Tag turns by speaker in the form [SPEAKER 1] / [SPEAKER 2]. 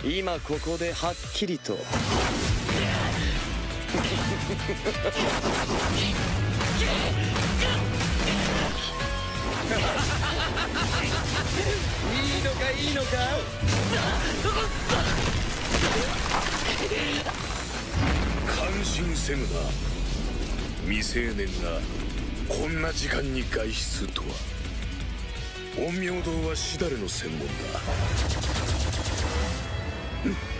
[SPEAKER 1] 今ここではっきりと。いいのかいいのか。
[SPEAKER 2] 感心せぬな。未成年がこんな時間に外出とは。陰陽道はしだれの専門だ。